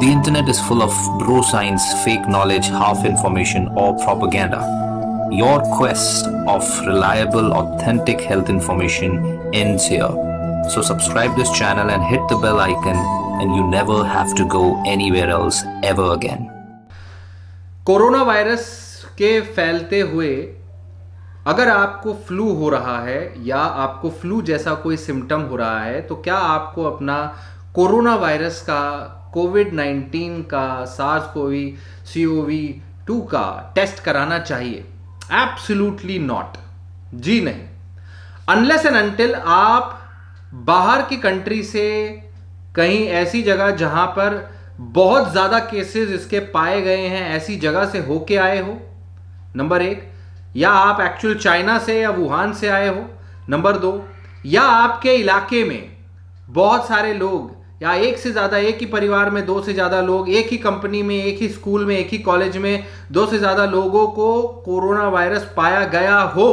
The internet is full of bro science, fake knowledge, half information, or propaganda. Your quest of reliable, authentic health information ends here. So subscribe this channel and hit the bell icon, and you never have to go anywhere else ever again. Corona virus के फैलते हुए अगर आपको flu हो रहा है या आपको फ्लू जैसा कोई सिम्टम हो रहा है तो क्या आपको अपना कोरोना वायरस का कोविड-19 का SARS-CoV-2 का टेस्ट कराना चाहिए? एब्सोल्युटली नॉट, जी नहीं। अनलेस एंड अनटिल आप बाहर की कंट्री से कहीं ऐसी जगह जहां पर बहुत ज्यादा केसेस इसके पाए गए हैं ऐसी जगह से होके आए हो, नंबर एक, या आप एक्चुअल चाइना से या वुहान से आए हो, नंबर दो, या आपके इलाके में बहुत सारे लोग या एक से ज्यादा, एक ही परिवार में दो से ज्यादा लोग, एक ही कंपनी में, एक ही स्कूल में, एक ही कॉलेज में दो से ज्यादा लोगों को कोरोना वायरस पाया गया हो,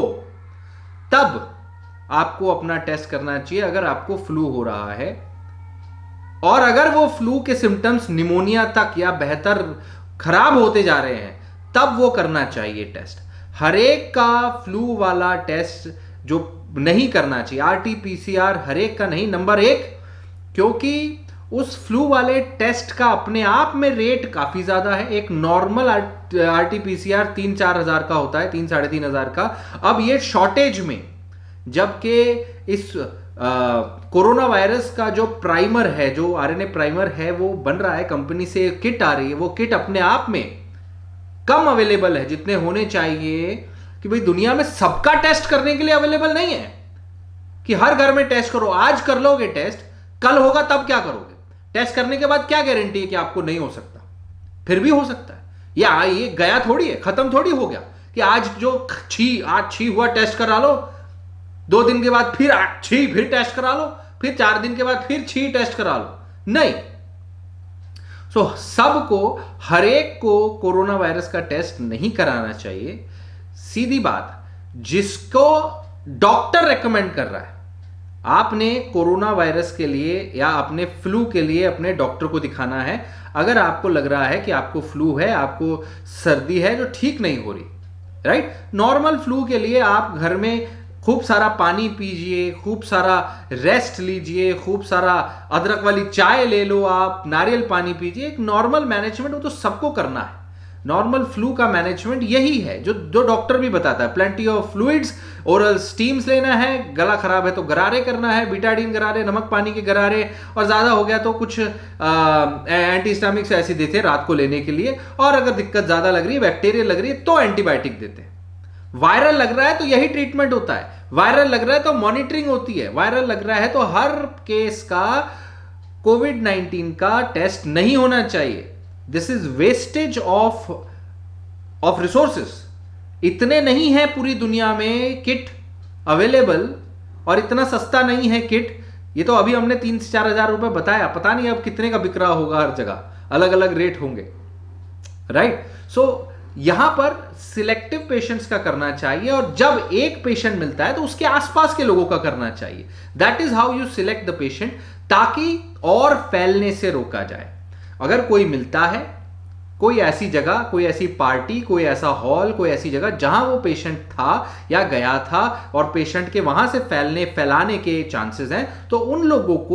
तब आपको अपना टेस्ट करना चाहिए अगर आपको फ्लू हो रहा है। और अगर वो फ्लू के सिम्टम्स निमोनिया तक या बेहतर खराब होते जा रहे हैं तब वो करना चाहिए टेस्ट। हर एक का फ्लू वाला टेस्ट जो नहीं करना चाहिए, RT-PCR हर एक का नहीं, नंबर एक, क्योंकि उस फ्लू वाले टेस्ट का अपने आप में रेट काफी ज्यादा है। एक नॉर्मल RT-PCR 3-4 हजार का होता है, 3-3.5 हजार का। अब ये शॉर्टेज में, जबकि इस कोरोना वायरस का जो प्राइमर है, जो RNA प्राइमर है, वो बन रहा है, कंपनी से किट आ रही है, वो किट अपने आप में कम अवेलेबल है जितने होने चाहिए कि भाई दुनिया में सबका टेस्ट करने के लिए अवेलेबल नहीं है कि हर घर में टेस्ट करो। आज कर लोगे टेस्ट, कल होगा तब क्या करोगे? टेस्ट करने के बाद क्या गारंटी है कि आपको नहीं हो सकता? फिर भी हो सकता है। या ये गया थोड़ी है, खत्म थोड़ी हो गया कि आज छी हुआ टेस्ट करा लो, 2 दिन के बाद फिर छी फिर टेस्ट करा लो, फिर 4 दिन के बाद फिर छी टेस्ट करा लो, नहीं। सबको, हर एक को कोरोना वायरस का टेस्ट नहीं कराना चाहिए। सीधी बात, जिसको डॉक्टर रेकमेंड कर रहा है, आपने कोरोना वायरस के लिए या अपने फ्लू के लिए अपने डॉक्टर को दिखाना है। अगर आपको लग रहा है कि आपको फ्लू है, आपको सर्दी है जो ठीक नहीं हो रही, राइट, नॉर्मल फ्लू के लिए आप घर में खूब सारा पानी पीजिए, खूब सारा रेस्ट लीजिए, खूब सारा अदरक वाली चाय ले लो, आप नारियल पानी पीजिए। एक नॉर्मल मैनेजमेंट वो तो सबको करना है। नॉर्मल फ्लू का मैनेजमेंट यही है जो डॉक्टर भी बताता है। Plenty of fluids, oral steams लेना है, गला खराब है तो गरारे करना है, बीटाडीन गरारे, नमक पानी के गरारे, और ज्यादा हो गया तो कुछ एंटीहिस्टामिक्स ऐसे देते हैं रात को लेने के लिए, और अगर दिक्कत ज्यादा लग रही है, बैक्टीरियल लग रही है तो एंटीबायोटिक देते हैं। वायरल लग रहा है तो यही ट्रीटमेंट होता है। वायरल लग रहा है तो मॉनिटरिंग होती है। वायरल लग रहा है तो हर केस का कोविड-19 का टेस्ट नहीं होना चाहिए। This is wastage of resources. इतने नहीं है पूरी दुनिया में किट अवेलेबल, और इतना सस्ता नहीं है किट। ये तो अभी हमने 3 से 4 हजार रुपए बताया, पता नहीं अब कितने का बिक रहा होगा, हर जगह अलग अलग रेट होंगे, राइट। यहां पर सिलेक्टिव पेशेंट्स का करना चाहिए, और जब एक पेशेंट मिलता है तो उसके आसपास के लोगों का करना चाहिए। That is how you select the patient, ताकि और फैलने से रोका जाए। अगर कोई मिलता है, कोई ऐसी जगह, कोई ऐसी पार्टी, कोई ऐसा हॉल, कोई ऐसी जगह जहां वो पेशेंट था या गया था और पेशेंट के वहां से फैलाने के चांसेस हैं, तो उन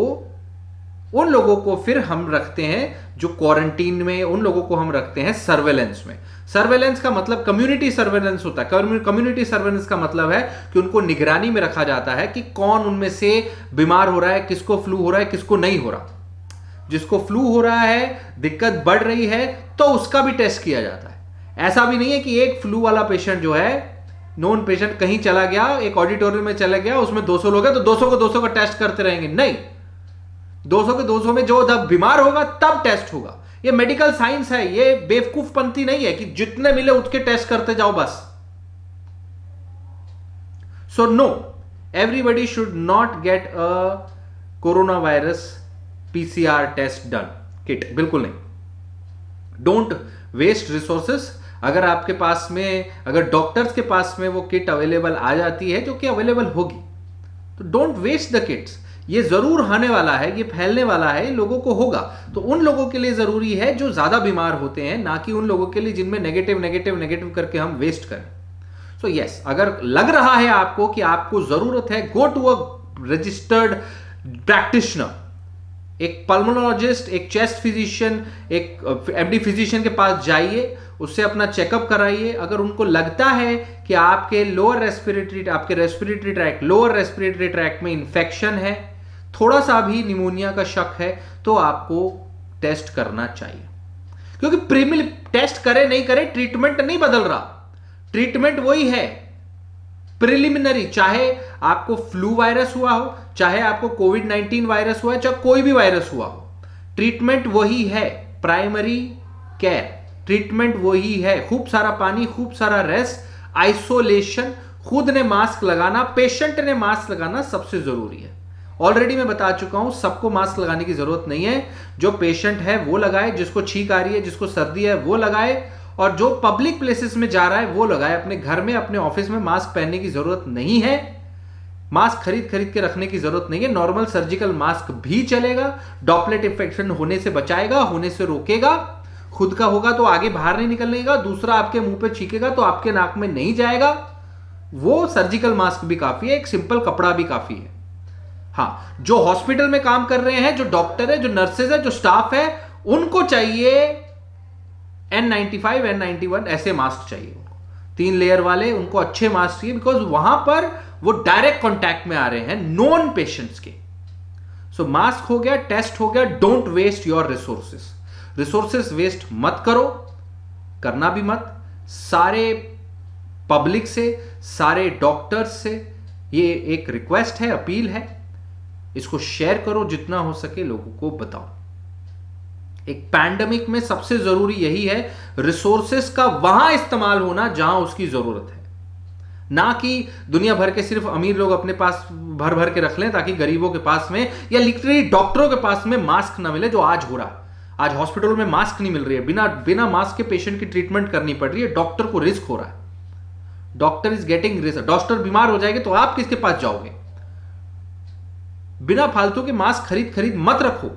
लोगों को फिर हम रखते हैं जो क्वारंटीन में, उन लोगों को हम रखते हैं सर्वेलेंस में। सर्वेलेंस का मतलब कम्युनिटी सर्वेलेंस होता है। कम्युनिटी सर्वेलेंस का मतलब है कि उनको निगरानी में रखा जाता है कि कौन उनमें से बीमार हो रहा है, किसको फ्लू हो रहा है, किसको नहीं हो रहा। जिसको फ्लू हो रहा है, दिक्कत बढ़ रही है, तो उसका भी टेस्ट किया जाता है। ऐसा भी नहीं है कि एक फ्लू वाला पेशेंट जो है, नॉन पेशेंट कहीं चला गया, एक ऑडिटोरियम में चला गया, उसमें 200 लोग हैं तो 200 का टेस्ट करते रहेंगे, नहीं। 200 के 200 में जो जब बीमार होगा तब टेस्ट होगा। ये मेडिकल साइंस है, ये बेवकूफपंती नहीं है कि जितने मिले उतने टेस्ट करते जाओ बस। So no, everybody should not get a corona virus PCR test done kit, बिल्कुल नहीं। Don't waste resources. अगर आपके पास में, अगर डॉक्टर्स के पास में वो किट अवेलेबल आ जाती है, जो कि अवेलेबल होगी, तो डोंट वेस्ट द किट्स। ये जरूर आने वाला है, ये फैलने वाला है, लोगों को होगा। तो उन लोगों के लिए जरूरी है जो ज्यादा बीमार होते हैं, ना कि उन लोगों के लिए जिनमें नेगेटिव नेगेटिव नेगेटिव करके हम वेस्ट करें। सो यस, अगर लग रहा है आपको कि आपको जरूरत है, go to a registered practitioner, एक पल्मोनोलॉजिस्ट, एक चेस्ट फिजिशियन, एक एमडी फिजिशियन के पास जाइए, उससे अपना चेकअप कराइए। अगर उनको लगता है कि आपके आपके respiratory tract, lower respiratory tract में इंफेक्शन है, थोड़ा सा भी निमोनिया का शक है, तो आपको टेस्ट करना चाहिए। क्योंकि प्रीमिल टेस्ट करे नहीं करे, ट्रीटमेंट नहीं बदल रहा, ट्रीटमेंट वही है प्रिलिमिनरी। चाहे आपको फ्लू वायरस हुआ हो, चाहे आपको कोविड-19 वायरस हुआ है, चाहे कोई भी वायरस हुआ हो, ट्रीटमेंट वही है। प्राइमरी केयर ट्रीटमेंट वही है। खूब सारा पानी, खूब सारा रेस्ट, आइसोलेशन, खुद ने मास्क लगाना, पेशेंट ने मास्क लगाना सबसे जरूरी है। ऑलरेडी मैं बता चुका हूं, सबको मास्क लगाने की जरूरत नहीं है। जो पेशेंट है वो लगाए, जिसको छींक आ रही है, जिसको सर्दी है वो लगाए, और जो पब्लिक प्लेसेस में जा रहा है वो लगाए। अपने घर में, अपने ऑफिस में मास्क पहनने की जरूरत नहीं है। मास्क खरीद खरीद के रखने की जरूरत नहीं है। नॉर्मल सर्जिकल मास्क भी चलेगा, ड्रॉपलेट इन्फेक्शन होने से बचाएगा, होने से रोकेगा। खुद का होगा तो आगे बाहर नहीं निकलनेगा, दूसरा आपके मुंह पे छींकेगा तो आपके नाक में नहीं जाएगा। वो सर्जिकल मास्क भी काफी है, एक सिंपल कपड़ा भी काफी है। हाँ, जो हॉस्पिटल में काम कर रहे हैं, जो डॉक्टर है, जो नर्सेज है, जो स्टाफ है, उनको चाहिए N95, N91 ऐसे मास्क चाहिए उनको, 3 लेयर वाले, उनको अच्छे मास्क चाहिए। बिकॉज वहां पर वो डायरेक्ट कॉन्टैक्ट में आ रहे हैं नॉन पेशेंट्स के। सो मास्क हो गया, टेस्ट हो गया, don't waste your resources waste मत करो, करना भी मत। सारे पब्लिक से, सारे डॉक्टर्स से ये एक रिक्वेस्ट है, अपील है, इसको शेयर करो, जितना हो सके लोगों को बताओ। एक पैंडेमिक में सबसे जरूरी यही है, रिसोर्सेस का वहां इस्तेमाल होना जहां उसकी जरूरत है, ना कि दुनिया भर के सिर्फ अमीर लोग अपने पास भर भर के रख लें ताकि गरीबों के पास में या लिटरली डॉक्टरों के पास में मास्क ना मिले, जो आज हो रहा है। आज हॉस्पिटलों में मास्क नहीं मिल रही है, बिना मास्क के पेशेंट की ट्रीटमेंट करनी पड़ रही है, डॉक्टर को रिस्क हो रहा है। Doctor is getting risk. Doctor बीमार हो जाएंगे तो आप किसके पास जाओगे? बिना फालतू के मास्क खरीद मत रखो,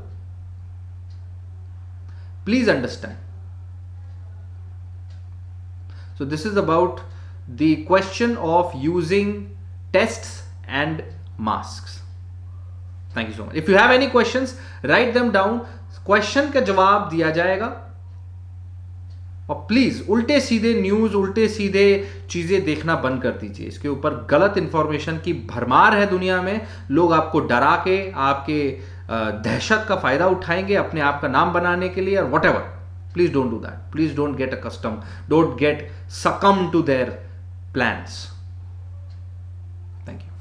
please understand. So this is about the question of using tests and masks. Thank you so much. If you have any questions, write them down, question का जवाब दिया जाएगा। और प्लीज उल्टे सीधे न्यूज, उल्टे सीधे चीजें देखना बंद कर दीजिए। इसके ऊपर गलत इंफॉर्मेशन की भरमार है दुनिया में। लोग आपको डरा के आपके दहशत का फायदा उठाएंगे अपने आप का नाम बनाने के लिए, और whatever. Please don't do that. Please don't get accustom, don't get succumb to their plans. Thank you.